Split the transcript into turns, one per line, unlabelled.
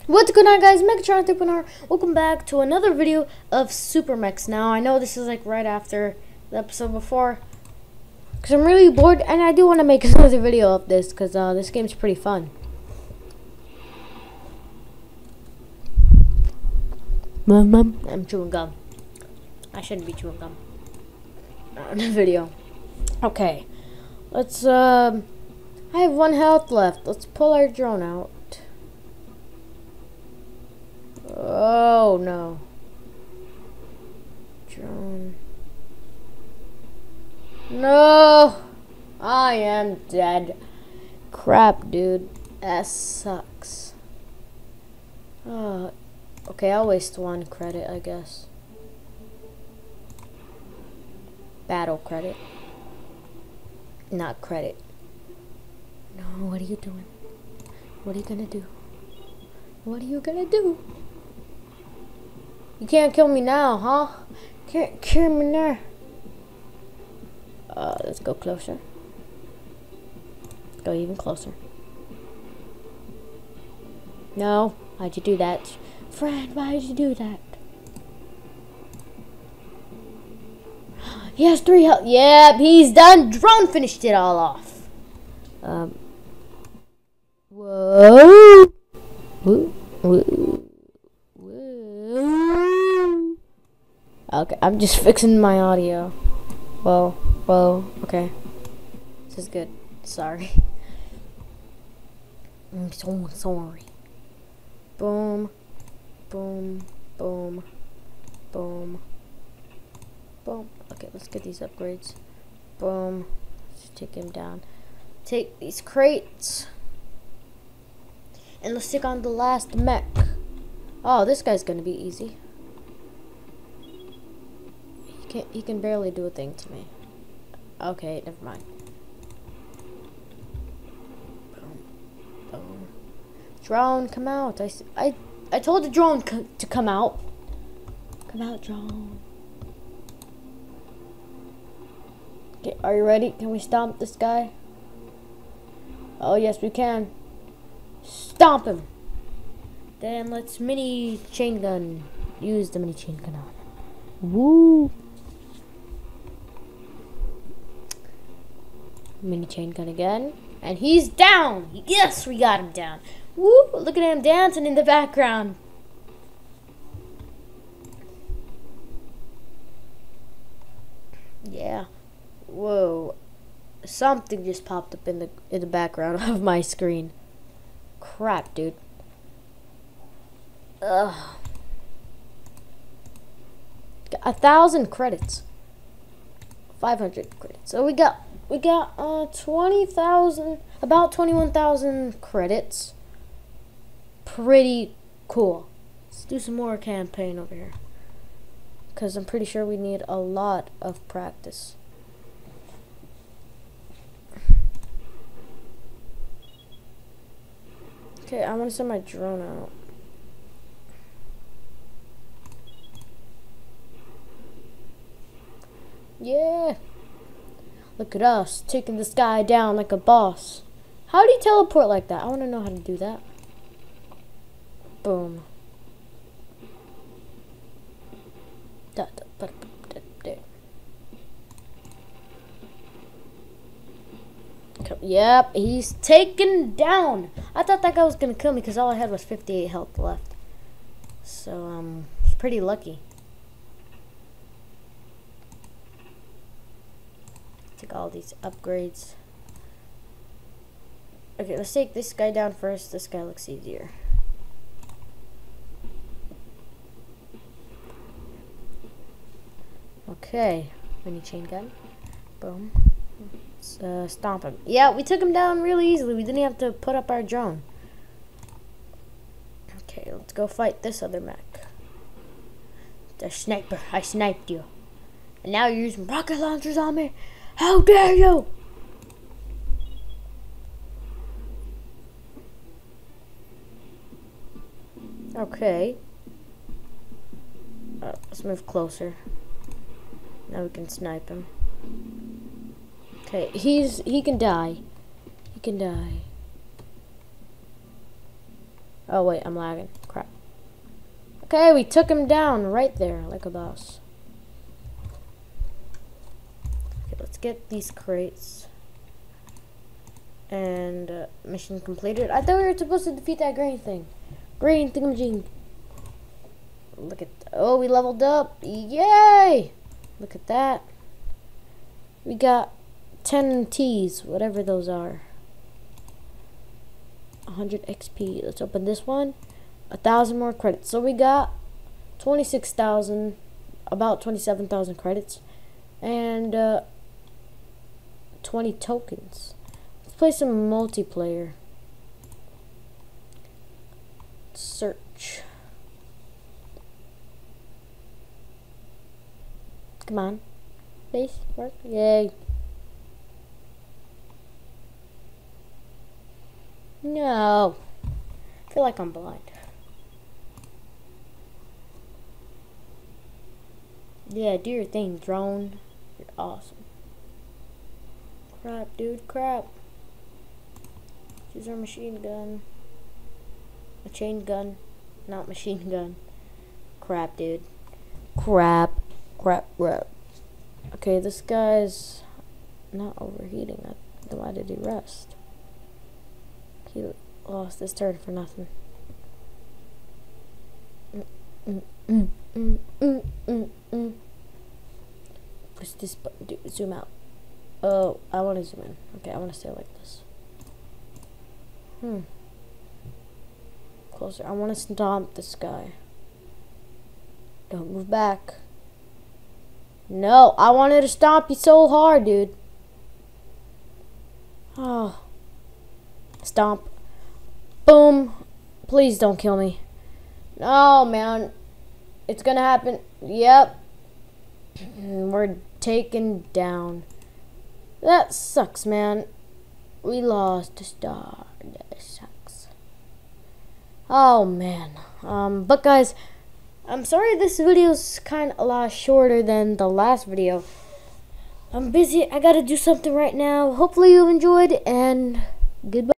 What's going on, guys? Megatron 3.0. Welcome back to another video of Super Mechs. Now, I know this is like right after the episode before, because I'm really bored, and I do want to make another video of this, because this game's pretty fun. Mom, I'm chewing gum. I shouldn't be chewing gum in the video. Okay, let's, I have 1 health left. Let's pull our drone out. Oh no. Drone. No! I am dead. Crap, dude. That sucks. Okay, I'll waste 1 credit, I guess. Battle credit. Not credit. No, what are you doing? What are you gonna do? What are you gonna do? You can't kill me now, huh? Can't kill me now. Let's go closer. Let's go even closer. No, why'd you do that? Friend, why'd you do that? He has 3 health. Yep, he's done. Drone finished it all off. Whoa. Woo. Woo. Okay, I'm just fixing my audio. Whoa, okay. This is good. Sorry. I'm so sorry. Boom, boom, boom, boom, boom. Okay, let's get these upgrades. Boom. Let's take him down. Take these crates. And let's take on the last mech. Oh, this guy's gonna be easy. He can barely do a thing to me. Okay, never mind. Boom. Boom. Drone, come out. I told the drone to come out. Come out, drone. Okay, are you ready? Can we stomp this guy? Oh, yes, we can. Stomp him. Then let's mini chain gun. Use the mini chain gun on. Woo. Mini chain gun again. And he's down. Yes, we got him down. Woo. Look at him dancing in the background. Yeah. Whoa. Something just popped up in the background of my screen. Crap, dude. Ugh. Got 1,000 credits. 500 credits. So we got 20,000, about 21,000 credits. Pretty cool. Let's do some more campaign over here, because I'm pretty sure we need a lot of practice. Okay, I want to send my drone out. Yeah. Look at us, taking this guy down like a boss. How do you teleport like that? I want to know how to do that. Boom. Yep, he's taken down. I thought that guy was going to kill me because all I had was 58 health left. So, it's pretty lucky. Take all these upgrades. Okay, let's take this guy down first. This guy looks easier. Okay, mini chain gun. Boom. Let's stomp him. Yeah, we took him down really easily. We didn't have to put up our drone. Okay, let's go fight this other mech. The sniper. I sniped you. And now you're using rocket launchers on me? How dare you! Okay. Let's move closer. Now we can snipe him. Okay, he can die. He can die. Oh wait, I'm lagging. Crap. Okay, we took him down right there like a boss. Okay, let's get these crates. And mission completed. I thought we were supposed to defeat that green thing. Green thingamajig. Look at, oh, we leveled up. Yay! Look at that. We got 10 T's, whatever those are. 100 XP. Let's open this one. 1,000 more credits. So we got 26,000, about 27,000 credits, and 20 tokens. Let's play some multiplayer. Search. Come on. Please work. Yay. No. I feel like I'm blind. Yeah, do your thing, drone. You're awesome. Crap, dude, crap. Use our machine gun. A chain gun, not machine gun. Crap, dude. Crap. Crap, crap. Okay, this guy's not overheating. Then why did he rest? He lost his turn for nothing. Push this button. Dude, zoom out. Oh, I want to zoom in. Okay, I want to stay like this. Closer. I want to stomp this guy. Don't move back. No, I wanted to stomp you so hard, dude. Oh. Stomp. Boom. Please don't kill me. No, man. It's gonna happen. Yep. We're taken down. That sucks, man. We lost a star. That sucks. Oh, man. But guys, I'm sorry this video's kind of a lot shorter than the last video. I'm busy. I gotta do something right now. Hopefully you enjoyed, and goodbye.